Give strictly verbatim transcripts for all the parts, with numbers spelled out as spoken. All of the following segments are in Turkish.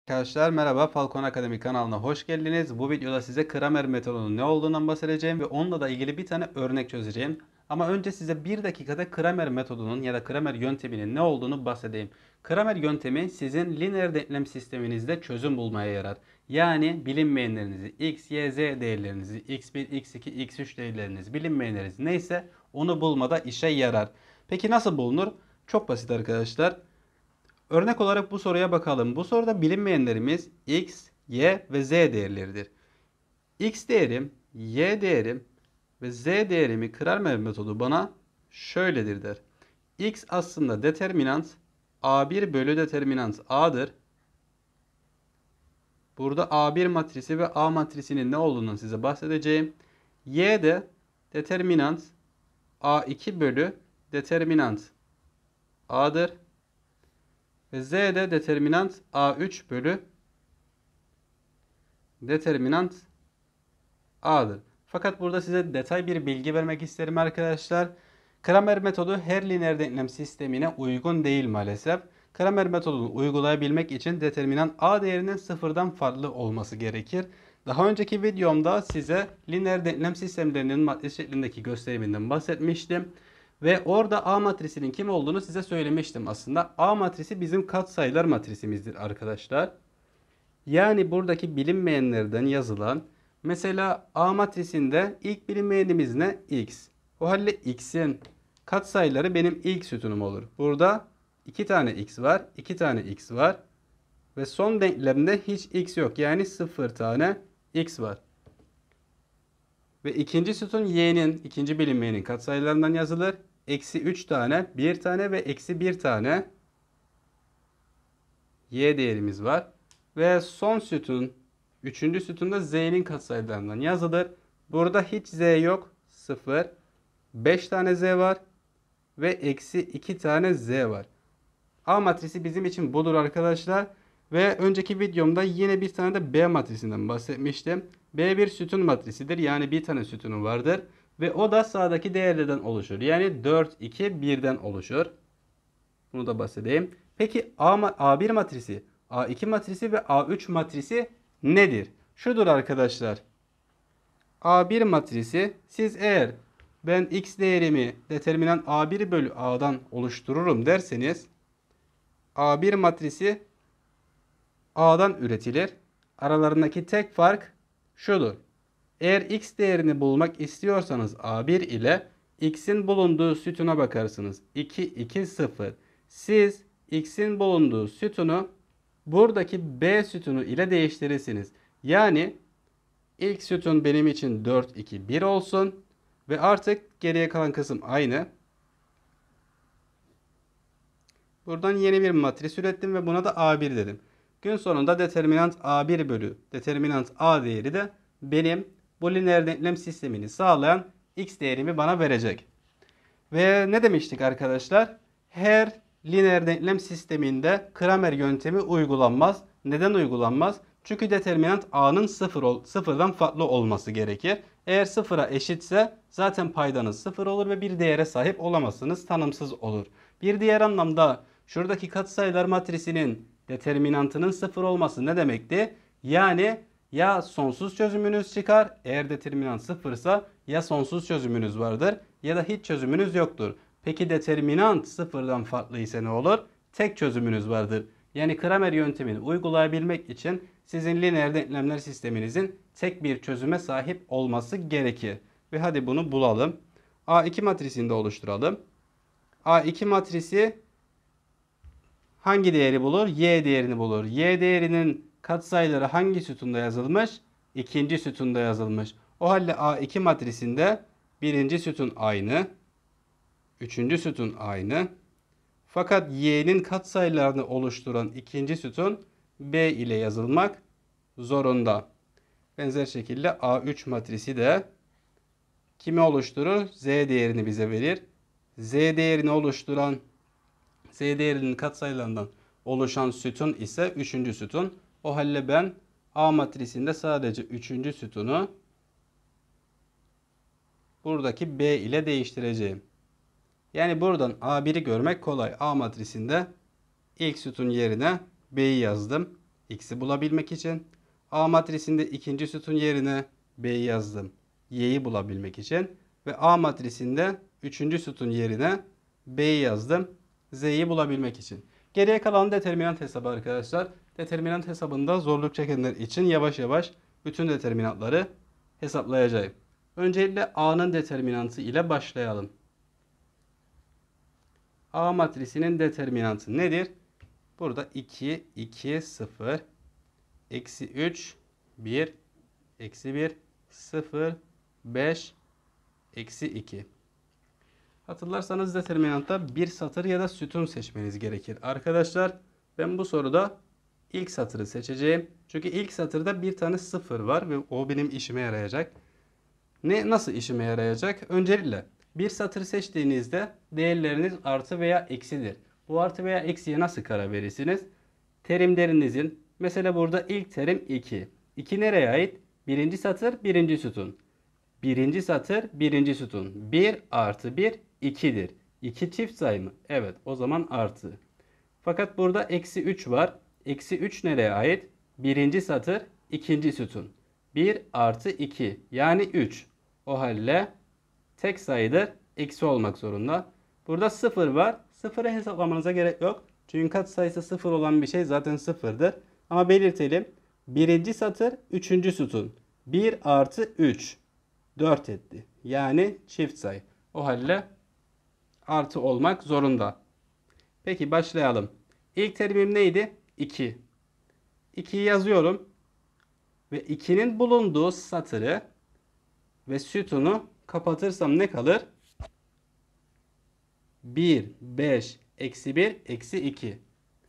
Arkadaşlar merhaba, Falcon Akademi kanalına hoş geldiniz. Bu videoda size Kramer metodunun ne olduğundan bahsedeceğim ve onunla da ilgili bir tane örnek çözeceğim. Ama önce size bir dakikada Kramer metodunun ya da Kramer yönteminin ne olduğunu bahsedeyim. Kramer yöntemi sizin lineer denklem sisteminizde çözüm bulmaya yarar. Yani bilinmeyenlerinizi, x, y, z değerlerinizi, x bir, x iki, x üç değerlerinizi, bilinmeyenleriniz neyse onu bulmada işe yarar. Peki nasıl bulunur? Çok basit arkadaşlar. Örnek olarak bu soruya bakalım. Bu soruda bilinmeyenlerimiz x, y ve z değerleridir. X değerim, y değerim ve z değerimi Kramer metodu bana şöyledir der. X aslında determinant a bir bölü determinant a'dır. Burada a bir matrisi ve a matrisinin ne olduğundan size bahsedeceğim. Y de determinant a iki bölü determinant a'dır. Ve z de determinant a üç bölü determinant a'dır. Fakat burada size detay bir bilgi vermek isterim arkadaşlar. Kramer metodu her lineer denklem sistemine uygun değil maalesef. Kramer metodunu uygulayabilmek için determinant a değerinin sıfırdan farklı olması gerekir. Daha önceki videomda size lineer denklem sistemlerinin matris şeklindeki gösteriminden bahsetmiştim. Ve orada A matrisinin kim olduğunu size söylemiştim aslında. A matrisi bizim katsayılar matrisimizdir arkadaşlar. Yani buradaki bilinmeyenlerden yazılan mesela A matrisinde ilk bilinmeyenimiz ne? X. O halde X'in katsayıları benim ilk sütunum olur. Burada iki tane X var, iki tane X var. Ve son denklemde hiç X yok. Yani sıfır tane X var. Ve ikinci sütun Y'nin, ikinci bilinmeyenin katsayılarından yazılır. Eksi üç tane, bir tane ve eksi bir tane Y değerimiz var. Ve son sütun, üçüncü sütunda Z'nin katsayılarından yazılır. Burada hiç Z yok. sıfır. beş tane Z var. Ve eksi iki tane Z var. A matrisi bizim için budur arkadaşlar. Ve önceki videomda yine bir tane de B matrisinden bahsetmiştim. B bir sütun matrisidir. Yani bir tane sütunu vardır. Ve o da sağdaki değerlerden oluşur. Yani dört, iki, birden oluşur. Bunu da bahsedeyim. Peki A, A bir matrisi, A iki matrisi ve A üç matrisi nedir? Şudur arkadaşlar. A bir matrisi siz eğer ben x değerimi determinant A bir bölü A'dan oluştururum derseniz A bir matrisi A'dan üretilir. Aralarındaki tek fark şudur. Eğer x değerini bulmak istiyorsanız A bir ile x'in bulunduğu sütuna bakarsınız. iki, iki, sıfır. Siz x'in bulunduğu sütunu buradaki B sütunu ile değiştirirsiniz. Yani ilk sütun benim için dört, iki, bir olsun. Ve artık geriye kalan kısım aynı. Buradan yeni bir matris ürettim ve buna da A bir dedim. Gün sonunda determinant A bir bölü determinant A değeri de benim bu lineer denklem sistemini sağlayan x değerimi bana verecek. Ve ne demiştik arkadaşlar? Her lineer denklem sisteminde Kramer yöntemi uygulanmaz. Neden uygulanmaz? Çünkü determinant A'nın sıfır, sıfırdan farklı olması gerekir. Eğer sıfıra eşitse zaten paydanız sıfır olur ve bir değere sahip olamazsınız. Tanımsız olur. Bir diğer anlamda şuradaki katsayılar matrisinin determinantının sıfır olması ne demekti? Yani ya sonsuz çözümünüz çıkar, eğer determinant sıfırsa ya sonsuz çözümünüz vardır ya da hiç çözümünüz yoktur. Peki determinant sıfırdan farklı ise ne olur? Tek çözümünüz vardır. Yani Kramer yöntemini uygulayabilmek için sizin lineer denklemler sisteminizin tek bir çözüme sahip olması gerekir. Ve hadi bunu bulalım. A iki matrisini de oluşturalım. A iki matrisi hangi değeri bulur? Y değerini bulur. Y değerinin katsayıları hangi sütunda yazılmış? İkinci sütunda yazılmış. O halde A iki matrisinde birinci sütun aynı. Üçüncü sütun aynı. Fakat Y'nin katsayılarını oluşturan ikinci sütun B ile yazılmak zorunda. Benzer şekilde A üç matrisi de kimi oluşturur? Z değerini bize verir. Z değerini oluşturan Z değerinin katsayılarından oluşan sütun ise üçüncü sütun. O halde ben A matrisinde sadece üçüncü sütunu buradaki B ile değiştireceğim. Yani buradan A bir'i görmek kolay. A matrisinde ilk sütun yerine B'yi yazdım. X'i bulabilmek için. A matrisinde ikinci sütun yerine B'yi yazdım. Y'yi bulabilmek için. Ve A matrisinde üçüncü sütun yerine B'yi yazdım. Z'yi bulabilmek için. Geriye kalan determinant hesabı arkadaşlar. Determinant hesabında zorluk çekenler için yavaş yavaş bütün determinantları hesaplayacağım. Öncelikle A'nın determinantı ile başlayalım. A matrisinin determinantı nedir? Burada iki, iki, sıfır, eksi üç, bir, eksi bir, sıfır, beş, eksi iki. Hatırlarsanız determinantta bir satır ya da sütun seçmeniz gerekir. Arkadaşlar ben bu soruda ilk satırı seçeceğim. Çünkü ilk satırda bir tane sıfır var ve o benim işime yarayacak. Ne nasıl işime yarayacak? Öncelikle bir satır seçtiğinizde değerleriniz artı veya eksidir. Bu artı veya eksiye nasıl karar verirsiniz? Terimlerinizin mesela burada ilk terim iki. iki nereye ait? Birinci satır birinci sütun. Birinci satır birinci sütun. bir artı bir ikidir. iki çift sayı mı? Evet, o zaman artı. Fakat burada eksi üç var. Eksi üç nereye ait? Birinci satır ikinci sütun. bir artı iki yani üç. O halde tek sayıdır. Eksi olmak zorunda. Burada sıfır var. sıfırı hesaplamanıza gerek yok. Çünkü katsayısı sıfır olan bir şey zaten sıfırdır. Ama belirtelim. Birinci satır üçüncü sütun. bir artı üç. dört etti. Yani çift sayı. O halde artı olmak zorunda. Peki başlayalım. İlk terimim neydi? iki. ikiyi yazıyorum. Ve ikinin bulunduğu satırı ve sütunu kapatırsam ne kalır? bir, beş, eksi bir, eksi iki.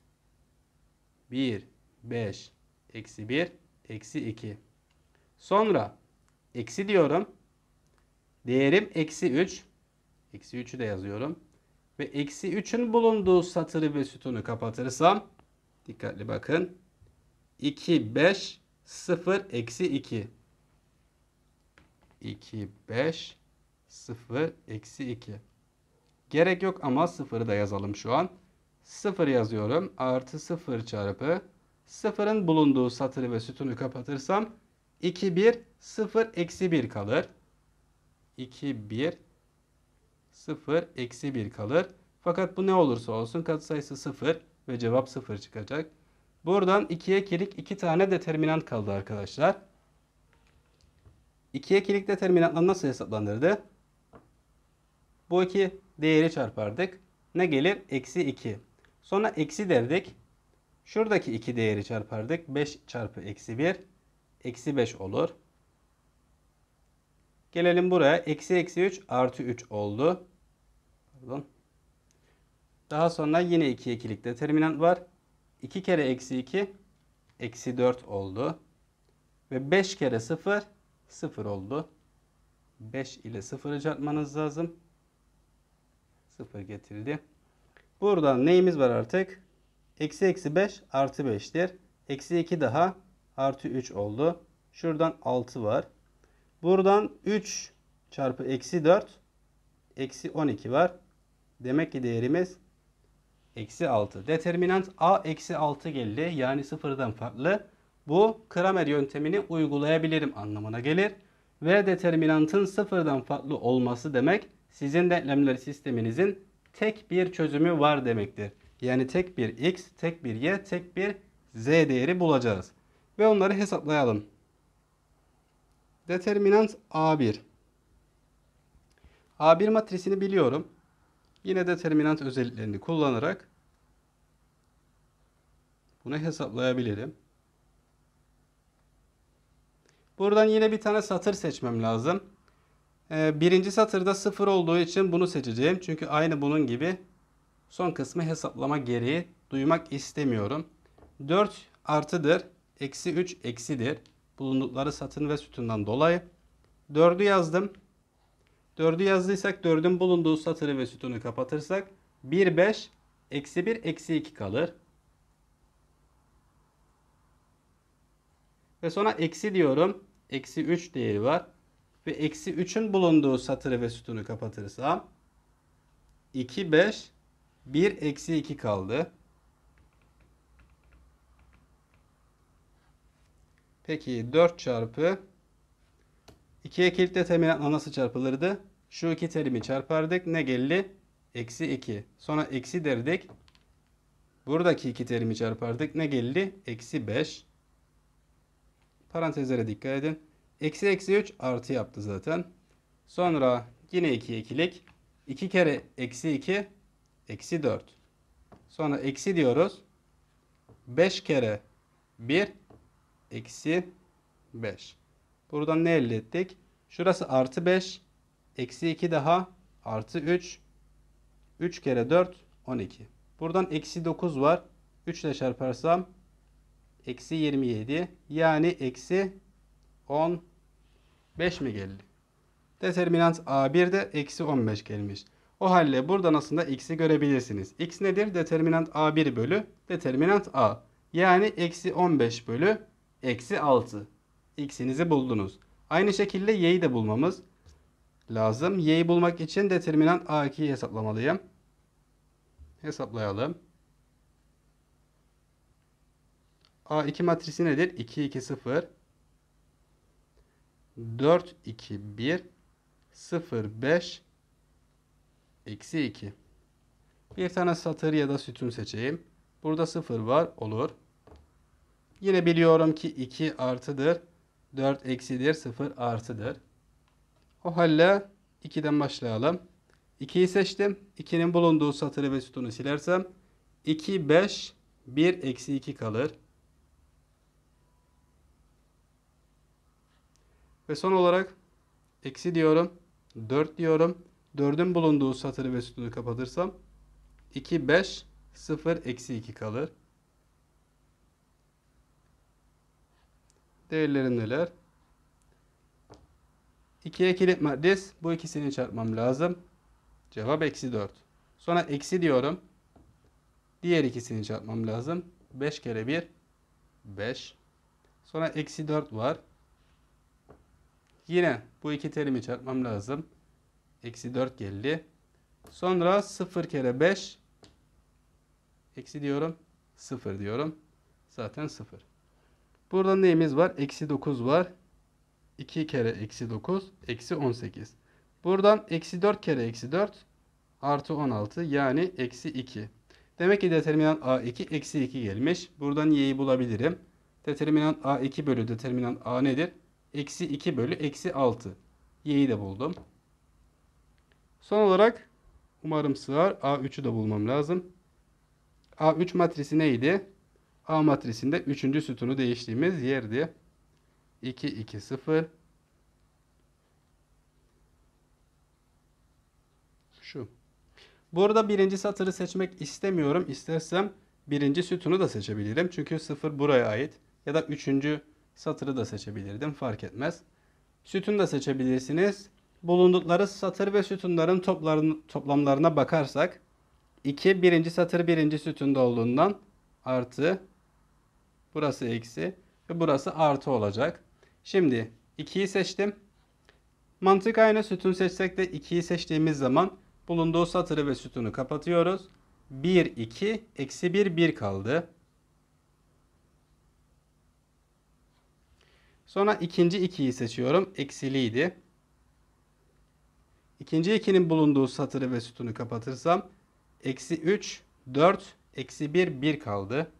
bir, beş, eksi bir, eksi iki. Sonra eksi diyorum. Değerim eksi üç. Eksi üçü de yazıyorum. Ve eksi üçün bulunduğu satırı ve sütunu kapatırsam dikkatli bakın. iki, beş, sıfır, eksi iki. iki, beş, sıfır, eksi iki. Gerek yok ama sıfırı da yazalım şu an. sıfır yazıyorum. Artı sıfır çarpı sıfırın bulunduğu satırı ve sütunu kapatırsam iki, bir, sıfır, eksi bir kalır. iki, bir, sıfır, eksi bir kalır. Fakat bu ne olursa olsun katsayısı sıfır ve cevap sıfır çıkacak. Buradan ikiye kilik iki tane determinant kaldı arkadaşlar. ikiye kilik determinantlar nasıl hesaplanırdı? Bu iki değeri çarpardık. Ne gelir? Eksi iki. Sonra eksi derdik. Şuradaki iki değeri çarpardık. beş çarpı eksi bir. Eksi beş olur. Gelelim buraya. Eksi eksi üç artı üç oldu. Pardon. Daha sonra yine ikiye kilik determinant var. iki kere eksi iki. Eksi dört oldu. Ve beş kere sıfır. sıfır oldu. beş ile sıfırı çarpmanız lazım. sıfır getirdi. Buradan neyimiz var artık? Eksi eksi beş artı beş'tir. Eksi iki daha artı üç oldu. Şuradan altı var. Buradan üç çarpı eksi dört eksi on iki var. Demek ki değerimiz eksi altı. Determinant A eksi altı geldi. Yani sıfırdan farklı. Bu Kramer yöntemini uygulayabilirim anlamına gelir. Ve determinantın sıfırdan farklı olması demek sizin denklemler sisteminizin tek bir çözümü var demektir. Yani tek bir x, tek bir y, tek bir z değeri bulacağız. Ve onları hesaplayalım. Determinant A bir. A bir matrisini biliyorum. Yine determinant özelliklerini kullanarak bunu hesaplayabilirim. Buradan yine bir tane satır seçmem lazım. Ee, birinci satırda sıfır olduğu için bunu seçeceğim. Çünkü aynı bunun gibi son kısmı hesaplama gereği duymak istemiyorum. dört artıdır. Eksi üç eksidir. Bulundukları satır ve sütundan dolayı. dördü yazdım. dördü yazdıysak dördün bulunduğu satırı ve sütunu kapatırsak bir, beş, eksi bir, eksi iki kalır. Ve sonra eksi diyorum. Eksi üç değeri var. Ve eksi üçün bulunduğu satırı ve sütunu kapatırsam iki, beş, bir, eksi iki kaldı. Peki dört çarpı ikiye kilit determinantla nasıl çarpılırdı? Şu iki terimi çarpardık. Ne geldi? Eksi iki. Sonra eksi derdik. Buradaki iki terimi çarpardık. Ne geldi? Eksi beş. Parantezlere dikkat edin. Eksi eksi üç artı yaptı zaten. Sonra yine iki ikilik. iki kere eksi iki. Eksi dört. Sonra eksi diyoruz. beş kere bir. Eksi beş. Buradan ne elde ettik? Şurası artı beş. Eksi iki daha. Artı üç. üç kere dört. on iki. Buradan eksi dokuz var. üç ile çarparsam eksi yirmi yedi. Yani eksi on beş mi geldi? Determinant A bir de eksi on beş gelmiş. O halde buradan aslında x'i görebilirsiniz. X nedir? Determinant A bir bölü determinant A. Yani eksi on beş bölü eksi altı. X'inizi buldunuz. Aynı şekilde y'yi de bulmamız lazım. Y'yi bulmak için determinant A ikiyi hesaplamalıyım. Hesaplayalım. A iki matrisi nedir? iki iki sıfır. dört iki bir. sıfır beş. Eksi iki. Bir tane satır ya da sütun seçeyim. Burada sıfır var. Olur. Yine biliyorum ki iki artıdır. dört eksidir. sıfır artıdır. O halde ikiden başlayalım. ikiyi seçtim. ikinin bulunduğu satırı ve sütunu silersem iki, beş, bir, eksi iki kalır. Ve son olarak eksi diyorum. dört diyorum. dördün bulunduğu satırı ve sütunu kapatırsam iki, beş, sıfır, eksi iki kalır. Değerleri neler? ikiye kilit matris. Bu ikisini çarpmam lazım. Cevap eksi dört. Sonra eksi diyorum. Diğer ikisini çarpmam lazım. beş kere bir. beş. Sonra eksi dört var. Yine bu iki terimi çarpmam lazım. Eksi dört geldi. Sonra sıfır kere beş. Eksi diyorum. sıfır diyorum. Zaten sıfır. Burada neyimiz var? Eksi dokuz var. iki kere eksi dokuz. Eksi on sekiz. Buradan eksi dört kere eksi dört. Artı on altı. Yani eksi iki. Demek ki determinant A iki eksi iki gelmiş. Buradan y'yi bulabilirim. Determinant A iki bölü determinant A nedir? Eksi iki bölü eksi altı. Y'yi de buldum. Son olarak umarım sığar. A üçü de bulmam lazım. A üç matrisi neydi? A matrisinde üçüncü sütunu değiştiğimiz yerdi. iki iki sıfır. Şu. Burada birinci satırı seçmek istemiyorum. İstersem birinci sütunu da seçebilirim. Çünkü sıfır buraya ait. Ya da üçüncü satırı da seçebilirdim. Fark etmez. Sütun da seçebilirsiniz. Bulundukları satır ve sütunların toplamlarına bakarsak iki birinci satır birinci sütunda olduğundan artı, burası eksi ve burası artı olacak. Şimdi ikiyi seçtim. Mantık aynı. Sütun seçsek de ikiyi seçtiğimiz zaman bulunduğu satırı ve sütunu kapatıyoruz. bir, iki, eksi bir, bir kaldı. Sonra ikinci ikiyi seçiyorum. Eksiliydi. İkinci ikinin bulunduğu satırı ve sütunu kapatırsam eksi üç, dört, eksi bir, bir kaldı.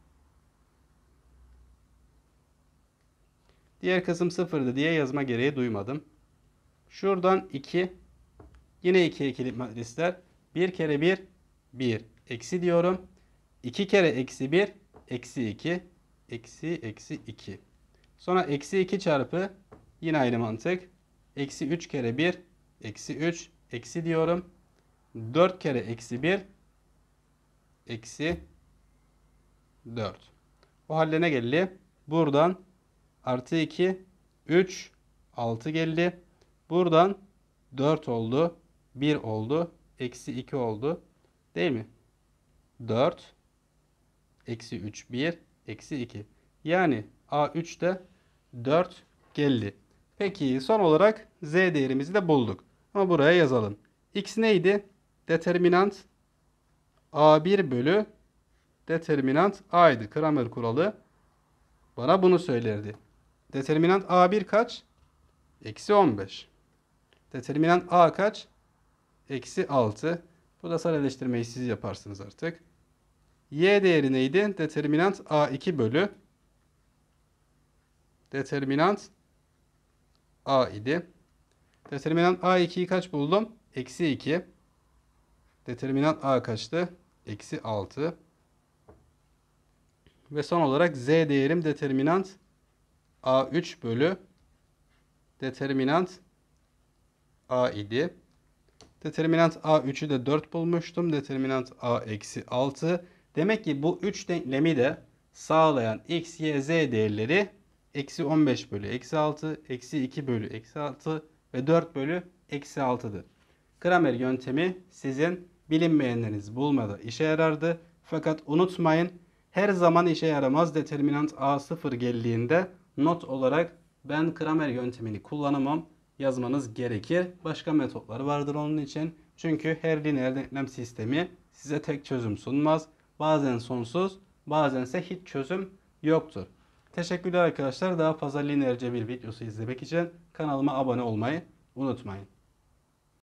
Diğer kısım sıfırdı diye yazma gereği duymadım. Şuradan iki. Yine ikiye kilit matrisler. bir kere bir, bir. Eksi diyorum. iki kere eksi bir, eksi iki. Eksi, eksi iki. Sonra eksi iki çarpı yine aynı mantık. Eksi üç kere bir, eksi üç. Eksi diyorum. dört kere eksi bir, eksi dört. O halde ne geldi? Buradan artı iki, üç, altı geldi. Buradan dört oldu. bir oldu. Eksi iki oldu. Değil mi? dört. Eksi üç, bir. Eksi iki. Yani A üçte dört geldi. Peki son olarak Z değerimizi de bulduk. Ama buraya yazalım. X neydi? Determinant A bir bölü determinant A'ydı. Kramer kuralı bana bunu söylerdi. determinant A bir kaç? Eksi on beş. Determinant A kaç? Eksi altı. Bu da sadeleştirmeyi siz yaparsınız artık. Y değeri neydi? Determinant A iki bölü determinant A idi. Determinant A ikiyi kaç buldum? Eksi iki. Determinant A kaçtı? Eksi altı. Ve son olarak Z değerim determinant A üç bölü determinant A idi. Determinant A üçü de dört bulmuştum. Determinant A eksi altı. Demek ki bu üç denklemi de sağlayan x, y, z değerleri eksi on beş bölü eksi altı, eksi iki bölü eksi altı ve dört bölü eksi altıdır. Kramer yöntemi sizin bilinmeyenlerinizi bulmada işe yarardı. Fakat unutmayın, her zaman işe yaramaz. Determinant A sıfır geldiğinde not olarak ben Kramer yöntemini kullanamam yazmanız gerekir. Başka metotları vardır onun için. Çünkü her lineer denklem sistemi size tek çözüm sunmaz. Bazen sonsuz, bazense hiç çözüm yoktur. Teşekkürler arkadaşlar. Daha fazla lineer cebir videosu izlemek için kanalıma abone olmayı unutmayın.